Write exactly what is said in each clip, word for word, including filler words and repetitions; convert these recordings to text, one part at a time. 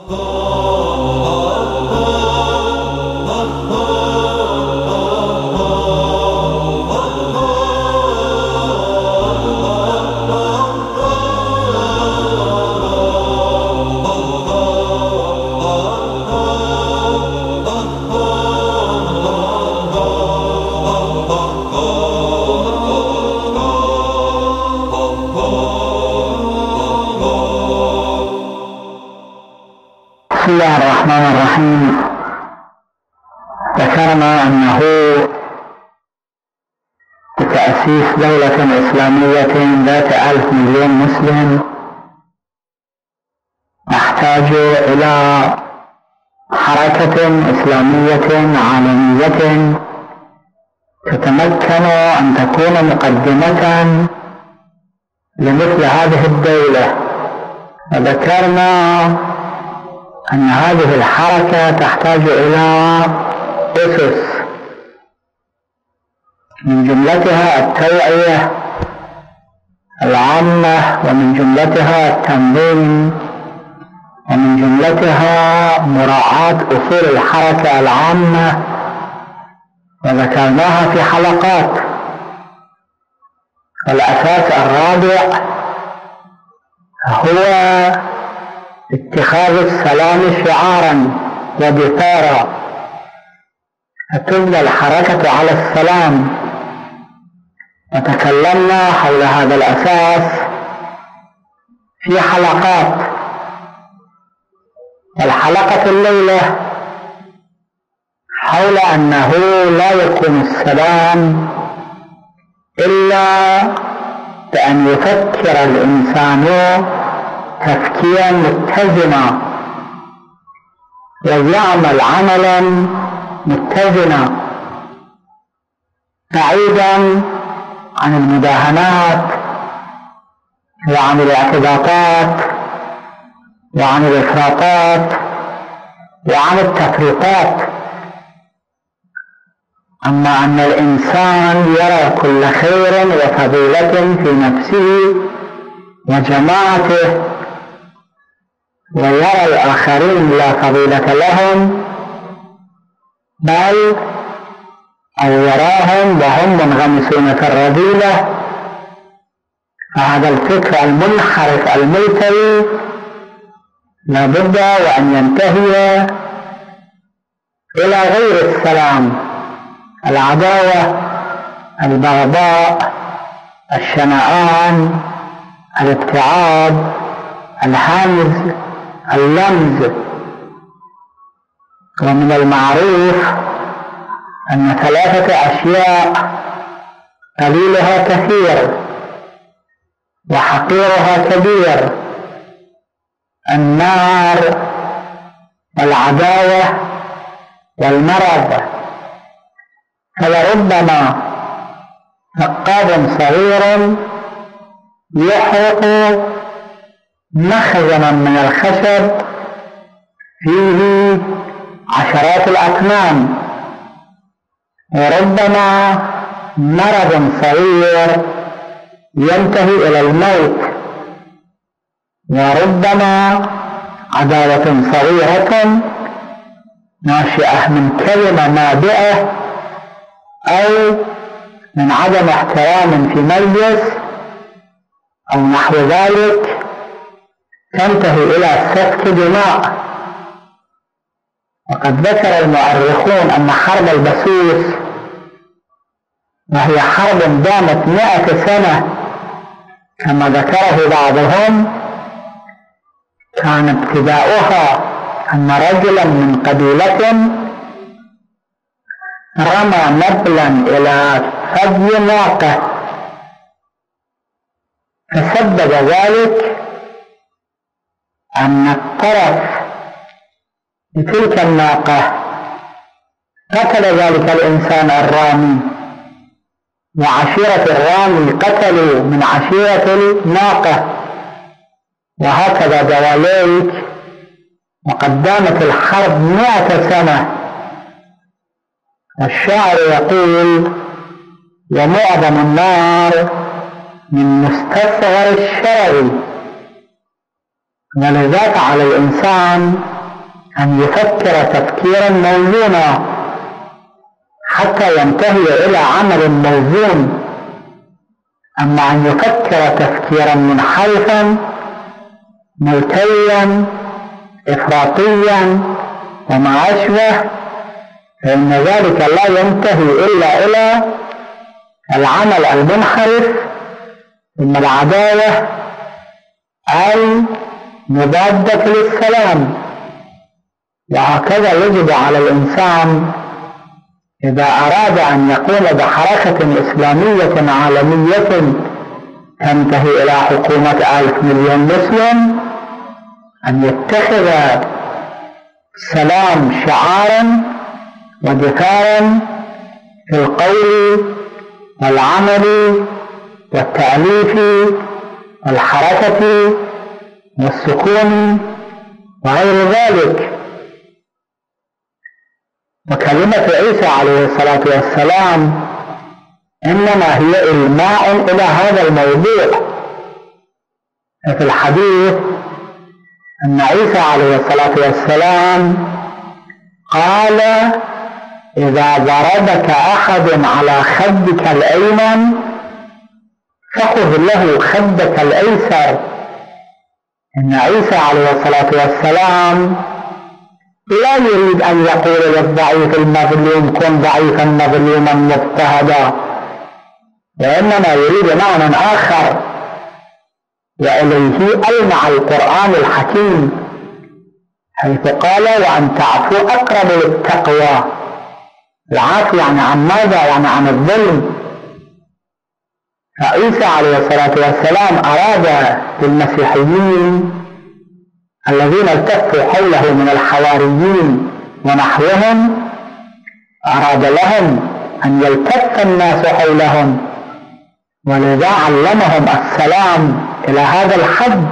بسم الله الرحمن الرحيم. ذكرنا أنه بتأسيس دولة إسلامية ذات ألف مليون مسلم نحتاج إلى حركة إسلامية عالمية تتمكن أن تكون مقدمة لمثل هذه الدولة. وذكرنا أن هذه الحركة تحتاج إلى أسس، من جملتها التوعية العامة، ومن جملتها التنظيم، ومن جملتها مراعاة أصول الحركة العامة، وذكرناها في حلقات. والأساس الرابع هو اتخاذ السلام شعارا ودثارا، فتبنى الحركة على السلام. وتكلمنا حول هذا الأساس في حلقات. الحلقة الليلة حول أنه لا يكون السلام إلا بأن يفكر الإنسان تفكيرا متزنا ويعمل عملا متزنا بعيدا عن المداهنات وعن الاعتداءات وعن الإفراطات وعن التفريطات. أما أن الإنسان يرى كل خير وفضيلة في نفسه وجماعته، ويرى الآخرين لا فضيلة لهم، بل أو يراهم وهم منغمسون في الرذيلة، فهذا الفكر المنحرف الملتوي لا بد وأن ينتهي إلى غير السلام: العداوة، البغضاء، الشنآن، الابتعاد، الهمز، اللمز. ومن المعروف أن ثلاثة أشياء قليلها كثير وحقيرها كبير: النار والعداوة والمرض. فلربما نقاب صغير يحرق مخزنا من الخشب فيه عشرات الأكمام، وربما مرض صغير ينتهي إلى الموت، وربما عداوة صغيرة ناشئة من كلمة نابئة أو من عدم احترام في مجلس أو نحو ذلك تنتهي إلى سفك دماء. وقد ذكر المؤرخون أن حرب البسوس، وهي حرب دامت مئة سنة كما ذكره بعضهم، كان ابتداؤها أن رجلا من قبيلة رمى نبلا إلى ثدي ناقة، فسبب ذلك أن الطرف لتلك الناقة قتل ذلك الإنسان الرامي، وعشيرة الرامي قتلوا من عشيرة الناقة، وهكذا دواليك. وقد دامت الحرب مئة سنة. والشاعر يقول: ومعظم النار من مستصغر الشرر. ولذلك على الإنسان أن يفكر تفكيرا موزونا حتى ينتهي إلى عمل موزون. أما أن يفكر تفكيرا منحرفا ملتويا إفراطيا وما أشبه، فإن ذلك لا ينتهي إلا إلى العمل المنحرف ثم العداوة المضادة للسلام. وهكذا يجب على الإنسان إذا أراد أن يقوم بحركة إسلامية عالمية تنتهي إلى حكومة ألف مليون مسلم أن يتخذ السلام شعارا ودثارا في القول والعمل والتأليف والحركة والسكون وغير ذلك. وكلمة عيسى عليه الصلاة والسلام إنما هي إلماء إلى هذا الموضوع. في الحديث أن عيسى عليه الصلاة والسلام قال: إذا ضربك أحد على خدك الأيمن فخذ له خدك الأيسر. إن عيسى عليه الصلاة والسلام لا يريد أن يقول للضعيف المظلوم كن ضعيفا مظلوما مضطهدا، وإنما يريد معنى آخر، وإليه ألمع القرآن الحكيم حيث قال: وأن تعفوا أقرب للتقوى. العفو يعني عن ماذا؟ يعني عن الظلم. فعيسى عليه الصلاة والسلام أراد للمسيحيين الذين التفوا حوله من الحواريين ونحوهم، أراد لهم أن يلتف الناس حولهم، ولذا علمهم السلام إلى هذا الحد.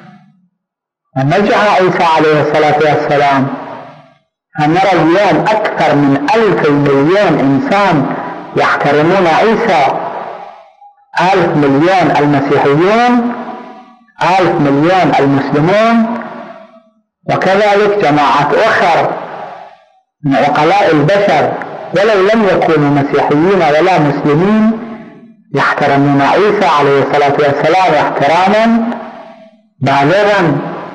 ونجح عيسى عليه الصلاة والسلام فنرى اليوم أكثر من ألف مليون إنسان يحترمون عيسى، ألف مليون المسيحيون، ألف مليون المسلمون، وكذلك جماعات أخرى من عقلاء البشر ولو لم يكونوا مسيحيين ولا مسلمين يحترمون عيسى عليه الصلاة والسلام احتراما بالغا.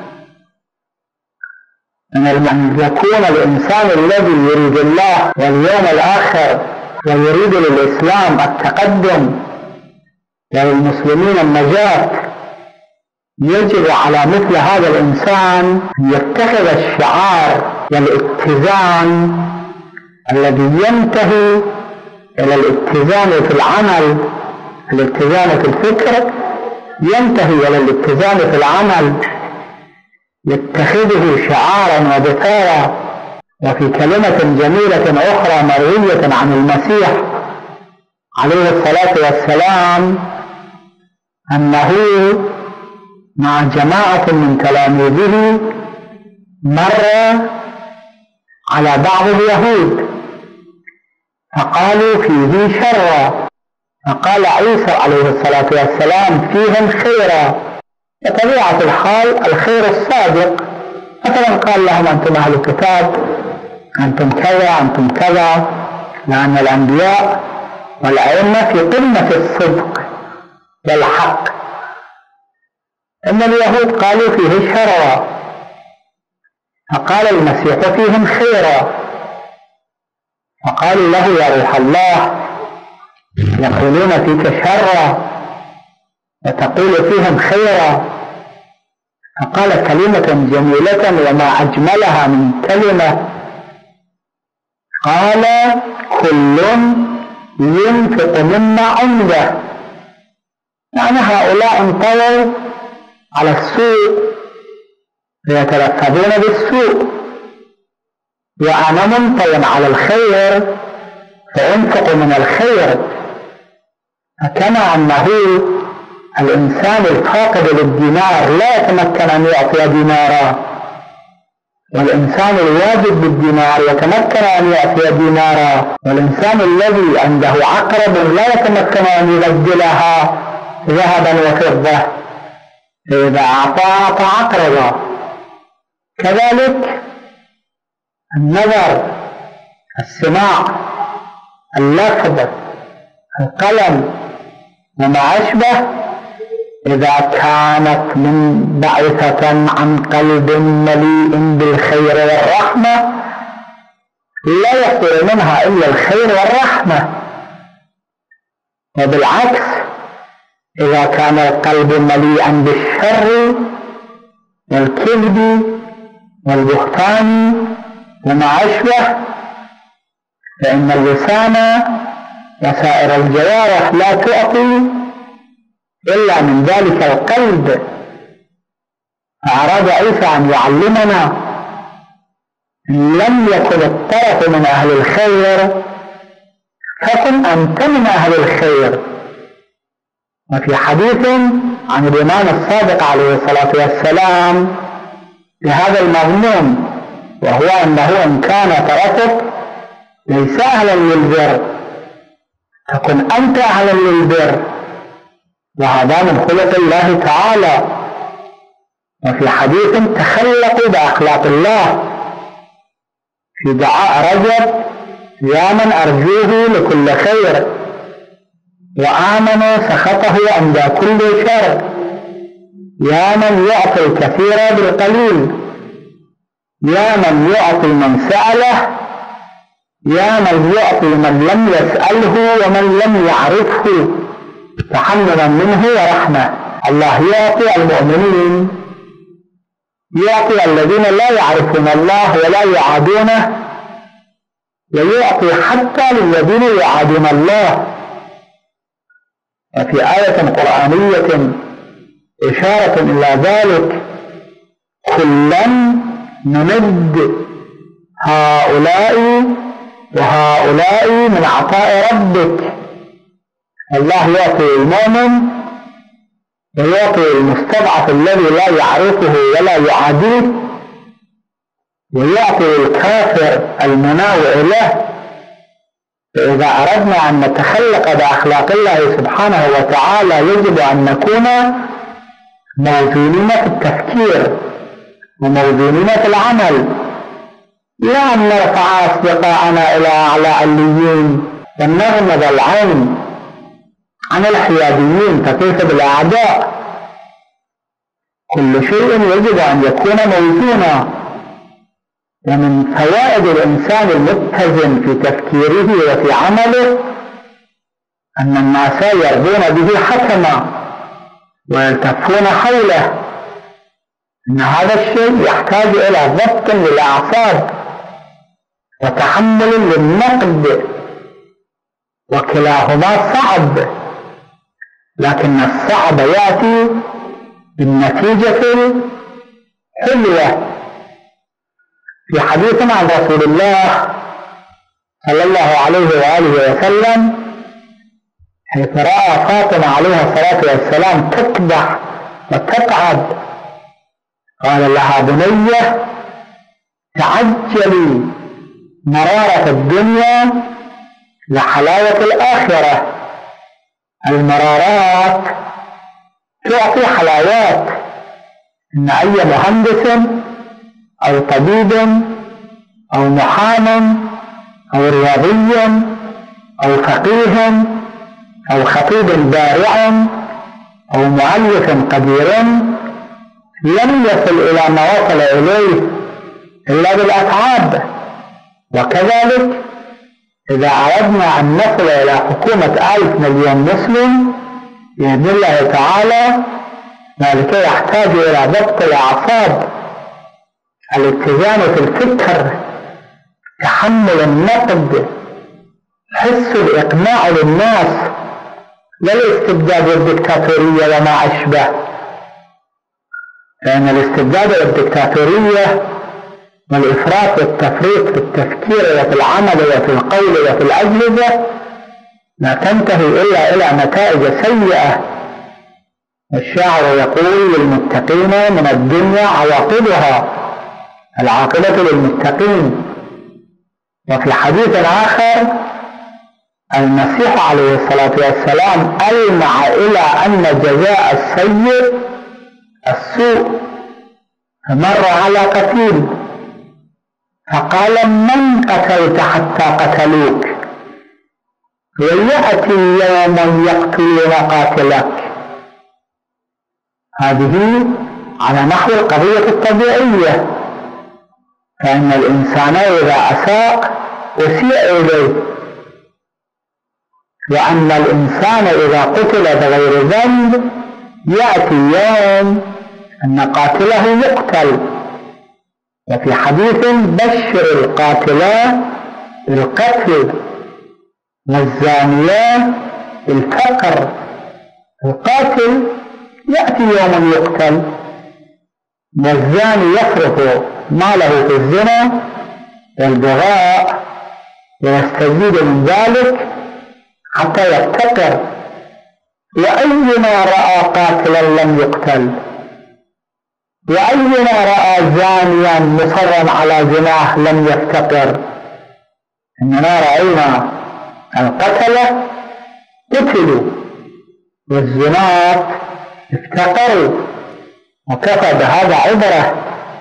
أن يكون الإنسان الذي يريد الله واليوم الآخر ويريد للإسلام التقدم وللمسلمين النجاة، يجب على مثل هذا الإنسان أن يتخذ الشعار والاتزان الذي ينتهي إلى الاتزان في العمل، الاتزان في الفكر ينتهي إلى الاتزان في العمل، يتخذه شعارا ودثارا. وفي كلمة جميلة أخرى مروية عن المسيح عليه الصلاة والسلام أنه مع جماعة من تلاميذه مر على بعض اليهود فقالوا فيه شرا، فقال عيسى عليه الصلاة والسلام فيهم خيرا. بطبيعة الحال الخير الصادق، مثلا قال لهم أنتم أهل الكتاب، أنتم كذا أنتم كذا، لأن الأنبياء والأئمة في قمة الصدق والحق. إن اليهود قالوا فيه شرا، فقال المسيح فيهم خيرا، فقالوا له يا روح الله يقولون فيك شرا وتقول فيهم خيرا. فقال كلمة جميلة وما أجملها من كلمة، قال كل ينفق مما عنده. يعني هؤلاء انطووا على السوء ويتلفظون بالسوء، وأنا منطوي على الخير فأنفق من الخير. فكما أنه الإنسان الفاقد للدينار لا يتمكن أن يعطي دينارا، والإنسان الواجب بالدينار يتمكن أن يعطي دينارا، والإنسان الذي عنده عقرب لا يتمكن أن يبدلها ذهبا وفضة، فإذا أعطى أعطى عقربا. كذلك النظر، السماع، اللفظ، القلم وما أشبه، إذا كانت من بعثة عن قلب مليء بالخير والرحمة لا يصدر منها إلا الخير والرحمة. وبالعكس إذا كان القلب مليئا بالشر والكذب والبهتان وما أشبه فإن اللسان وسائر الجوارح لا تعطي إلا من ذلك القلب. فأراد عيسى أن يعلمنا إن لم يكن الطرف من أهل الخير فكن أنت من أهل الخير. وفي حديث عن الإمام الصادق عليه الصلاة والسلام بهذا المضمون، وهو أنه إن كان طرفك ليس أهلا للبر تكن أنت أهلا للبر، وهذا من خلق الله تعالى. وفي حديث تخلقوا بأخلاق الله في دعاء رجب: يا من أرجوه لكل خير وآمن سخطه عند كل شر، يا من يعطي الكثير بالقليل، يا من يعطي من سأله، يا من يعطي من لم يسأله ومن لم يعرفه تحملا منه ورحمة. الله يعطي المؤمنين، يعطي الذين لا يعرفون الله ولا يعادونه، ويعطي حتى للذين يعادون الله. وفي آية قرآنية إشارة إلى ذلك: كلا نمد هؤلاء وهؤلاء من عطاء ربك. الله يعطي المؤمن ويعطي المستضعف الذي لا يعرفه ولا يعاديه، ويعطي الكافر المناوع له. فإذا أردنا أن نتخلق بأخلاق الله سبحانه وتعالى يجب أن نكون موزونين في التفكير وموزونين في العمل، لا أن نرفع أصدقاءنا إلى أعلى عليين ونغمض العين عن الحياديين، فكيف بالأعداء؟ كل شيء يجب أن يكون موزونا. ومن فوائد الإنسان المتزن في تفكيره وفي عمله أن الناس يرضون به حكما ويلتفون حوله. إن هذا الشيء يحتاج إلى ضبط للأعصاب وتحمل للنقد، وكلاهما صعب، لكن الصعب يأتي بالنتيجة الحلوة. في حديث عن رسول الله صلى الله عليه وآله وسلم حيث رأى فاطمة عليها الصلاة والسلام تكبح وتتعب قال لها: بنية تعجلي مرارة الدنيا لحلاوة الآخرة. المرارات تعطي حلاوات. إن أي مهندس أو طبيب أو محام أو رياضي أو فقيه أو خطيب بارع أو مؤلف قدير لم يصل إلى ما وصل إليه إلا بالأتعاب. وكذلك إذا أردنا أن نصل إلى حكومة ألف مليون مسلم بإذن الله تعالى، ذلك يحتاج إلى ضبط الأعصاب، الاتزان في الفكر، تحمل النقد، حس الإقناع للناس، لا الاستبداد والدكتاتورية وما أشبه. لأن الاستبداد والدكتاتورية والإفراط والتفريط في التفكير وفي العمل وفي القول وفي الأجهزة لا تنتهي إلا إلى نتائج سيئة. الشاعر يقول: للمتقين من الدنيا عواقبها، العاقبة للمتقين. وفي حديث آخر المسيح عليه الصلاة والسلام ألمع إلى أن جزاء السيء السوء، فمر على قتيل فقال من قتلت حتى قتلوك ويأتي يوم يقتلون قاتلك. هذه على نحو القضية الطبيعية، فإن الإنسان إذا أساء أسيء إليه، وأن الإنسان إذا قتل بغير ذنب يأتي يوم أن قاتله يقتل. وفي حديث بشر القاتلة بالقتل والزانية بالفقر. القاتل يأتي يوم يقتل، والزاني يصرف ماله في الزنا والبغاء ويستزيد من ذلك حتى يفتقر. وأينا رأى قاتلا لم يقتل؟ وأينا رأى زانيا مصرا على زناه لم يفتقر؟ إننا رأينا القتلة قتلوا والزنات افتقروا، وكفى بهذا عبرة.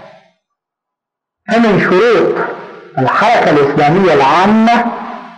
فمن شروط الحركة الإسلامية العامة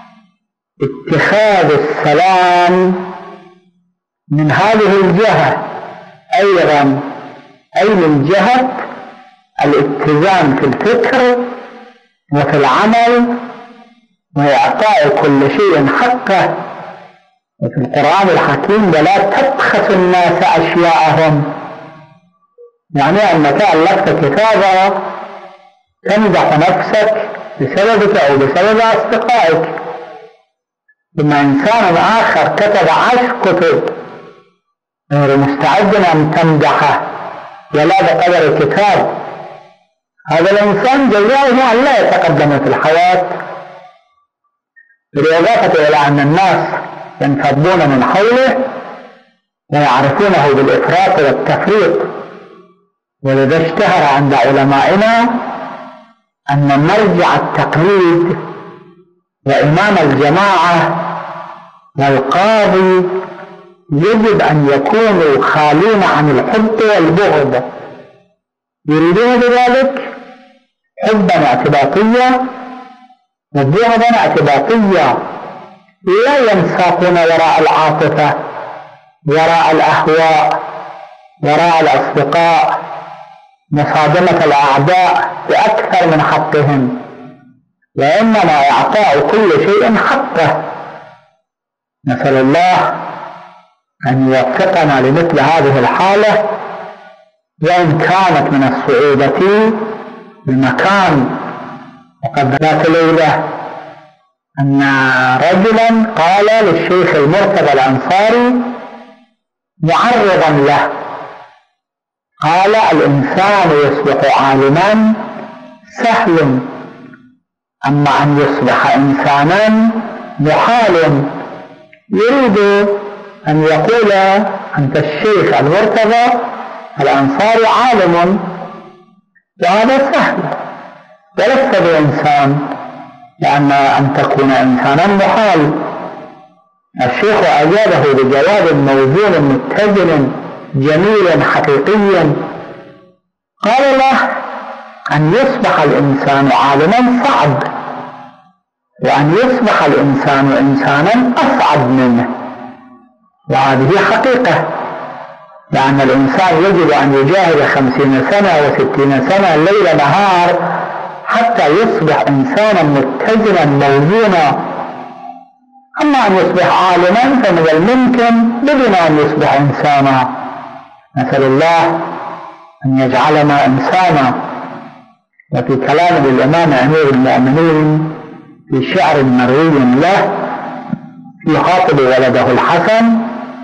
اتخاذ السلام من هذه الجهة أيضا، أي من جهة الاتزان في الفكر وفي العمل وإعطاء كل شيء حقه. وفي القرآن الحكيم ولا تبخسوا الناس أشياءهم، يعني أنك ألفت كتابا تمدح نفسك بسببك أو بسبب أصدقائك، ثم إنسان آخر كتب عشر كتب غير مستعد أن تمدحه ولا بقدر كتاب. هذا الإنسان جزاؤه أن لا يتقدم في الحياة، بالإضافة إلى أن الناس ينفضون من حوله ويعرفونه بالإفراط والتفريط. ولذا اشتهر عند علمائنا أن مرجع التقليد وإمام الجماعة والقاضي يجب أن يكونوا خالين عن الحب والبغض، يريدون بذلك حبا اعتباطيا وبغضا اعتباطيا، لا ينساقون وراء العاطفة وراء الأهواء وراء الأصدقاء، مصادمة الأعداء بأكثر من حقهم، وإنما إعطاء كل شيء حقه. نسأل الله أن يوفقنا لمثل هذه الحالة، وإن كانت من الصعوبة بمكان. وقد ذات ليلة أن رجلا قال للشيخ المرتضى الأنصاري معرضا له، قال الإنسان يصبح عالما سهل، أما أن يصبح إنسانا محال. يريد أن يقول أنت الشيخ المرتضى الأنصاري عالم، وهذا سهل، ولست بإنسان، لأن أن تكون إنسانا محال. الشيخ أجابه بجواب موزون متزن جميل حقيقي، قال له أن يصبح الإنسان عالما صعب، وأن يصبح الإنسان إنسانا أصعب منه، وهذه حقيقة، لأن الإنسان يجب أن يجاهد خمسين سنة وستين سنة ليل نهار حتى يصبح إنسانا متزنا موزونا. أما أن يصبح عالما فمن الممكن بدون أن يصبح إنسانا. نسأل الله أن يجعلنا إنسانا. وفي كلام للإمام أمير المؤمنين في شعر مروي له يخاطب ولده الحسن: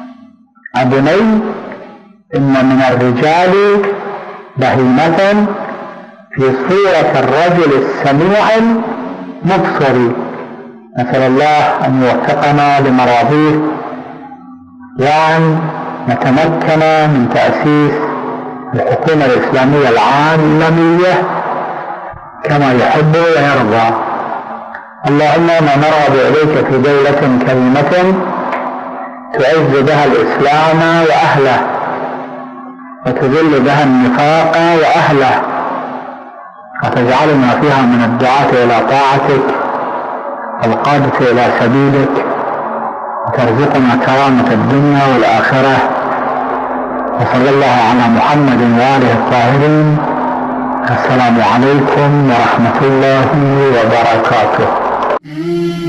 أبني إن من الرجال بهيمة في صورة الرجل السميع المبصر. نسأل الله أن يوفقنا لمراضيه، وأن نتمكن من تأسيس الحكومة الإسلامية العالمية كما يحب ويرضى. اللهم ما نرغب إليك في دولة كريمة تعز بها الإسلام وأهله وتذل بها النفاق وأهله. وتجعلنا فيها من الدعاة إلى طاعتك القادة إلى سبيلك، وترزقنا كرامة الدنيا والآخرة. وصلى الله على محمد وآله الطاهرين. السلام عليكم ورحمة الله وبركاته.